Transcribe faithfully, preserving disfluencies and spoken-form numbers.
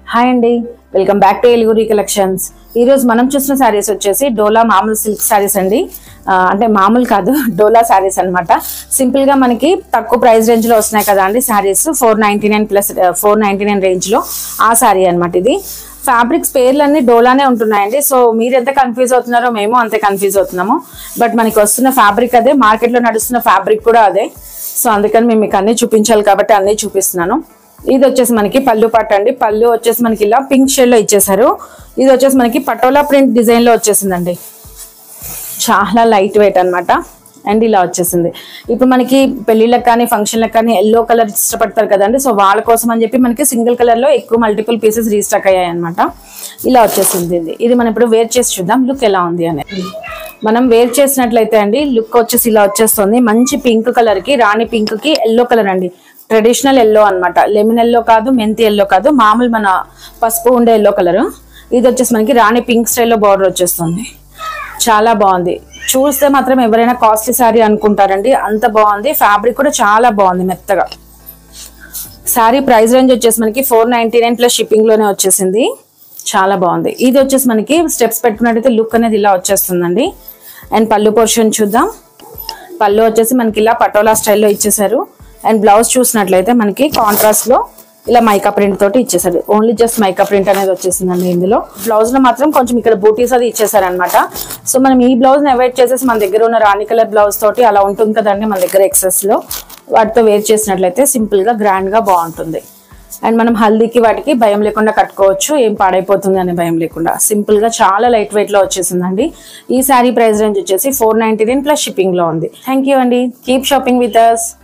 Hi అండి, welcome back to Eluguri collections. ఈ రోజు మనం చూసిన శారీస్ వచ్చేసి డోలా మామూలు సిల్క్ శారీస్ అండి. అంటే మామూలు కాదు, డోలా శారీస్ అనమాట. సింపుల్ గా మనకి తక్కువ ప్రైస్ రేంజ్ లో వస్తున్నాయి కదా అండి saris. Four ninety nine plus four ninety nine range లో ఆ శారీ అనమాట ఇది. ఫ్యాబ్రిక్స్ పేర్లన్నీ డోలానే ఉంటున్నాయండి. సో మీరు ఎంత కన్ఫ్యూజ్ అవుతున్నారో మేము అంతే కన్ఫ్యూజ్ అవుతున్నాము. బట్ మనకి వస్తున్న ఫ్యాబ్రిక్ అదే, మార్కెట్ లో నడుస్తున్న ఫ్యాబ్రిక్ కూడా అదే. సో అందుకని మేము మీకు అన్ని చూపించాలి కాబట్టి అన్ని చూపిస్తున్నాను. ఇది వచ్చేసి మనకి పళ్ళు పాట అండి. పళ్ళు వచ్చేసి మనకి ఇలా పింక్ షేడ్ లో ఇచ్చేసారు. ఇది వచ్చేసి మనకి పటోలా ప్రింట్ డిజైన్ లో వచ్చేసిందండి. చాలా లైట్ వెయిట్ అనమాట. అండ్ ఇలా వచ్చేసింది. ఇప్పుడు మనకి పెళ్లిళ్ళకి కానీ ఫంక్షన్లకు కానీ ఎల్లో కలర్ ఇష్టపడతారు కదండి. సో వాళ్ళ కోసం అని చెప్పి మనకి సింగిల్ కలర్ లో ఎక్కువ మల్టిపుల్ పీసెస్ రీస్టాక్ అయ్యాయి అనమాట. ఇలా వచ్చేసింది ఇది. ఇది మనం ఇప్పుడు వేర్ చేసి చూద్దాం లుక్ ఎలా ఉంది అనేది. మనం వేర్ చేసినట్లయితే అండి లుక్ వచ్చేసి ఇలా వచ్చేస్తుంది. మంచి పింక్ కలర్ కి, రాణి పింక్ కి ఎల్లో కలర్ అండి. ట్రెడిషనల్ ఎల్లో అనమాట. లెమన్ ఎల్లో కాదు, మెంతి ఎల్లో కాదు, మామూలు మన పసుపు ఉండే ఎల్లో కలర్. ఇది వచ్చేసి మనకి రాణి పింక్ స్టైల్లో బార్డర్ వచ్చేస్తుంది. చాలా బాగుంది. చూస్తే మాత్రం ఎవరైనా కాస్ట్లీ శారీ అనుకుంటారండి, అంత బాగుంది. ఫ్యాబ్రిక్ కూడా చాలా బాగుంది, మెత్తగా. శారీ ప్రైస్ రేంజ్ వచ్చేసి మనకి four ninety nine plus shipping లోనే వచ్చేసింది. చాలా బాగుంది. ఇది వచ్చేసి మనకి స్టెప్స్ పెట్టుకున్నట్టయితే లుక్ అనేది ఇలా వచ్చేస్తుందండి. అండ్ పళ్ళు పోర్షన్ చూద్దాం. పళ్ళు వచ్చేసి మనకి ఇలా పటోలా స్టైల్లో ఇచ్చేసారు. అండ్ బ్లౌజ్ చూసినట్లయితే మనకి కాంట్రాస్ట్ లో ఇలా మైకా ప్రింట్ తోటి ఇచ్చేసారు. ఓన్లీ జస్ట్ మైకా ప్రింట్ అనేది వచ్చేసిందండి ఇందులో. బ్లౌజ్ లో మాత్రం కొంచెం ఇక్కడ బూటీస్ అది ఇచ్చేసారనమాట. సో మనం ఈ బ్లౌజ్ ని అవాయిడ్ చేసేసి మన దగ్గర ఉన్న రాణి కలర్ బ్లౌజ్ తోటి అలా ఉంటుంది కదండి మన దగ్గర ఎక్సెస్ లో, వాటితో వేర్ చేసినట్లయితే సింపుల్ గా గ్రాండ్ గా బాగుంటుంది. అండ్ మనం హల్దీకి వాటికి భయం లేకుండా కట్టుకోవచ్చు, ఏం పాడైపోతుంది అనే భయం లేకుండా. సింపుల్ గా చాలా లైట్ వెయిట్ లో వచ్చేసిందండి. ఈ శారీ ప్రైస్ రేంజ్ వచ్చేసి four ninety nine plus shipping లో ఉంది. థ్యాంక్ యూ అండి. Keep shopping with us.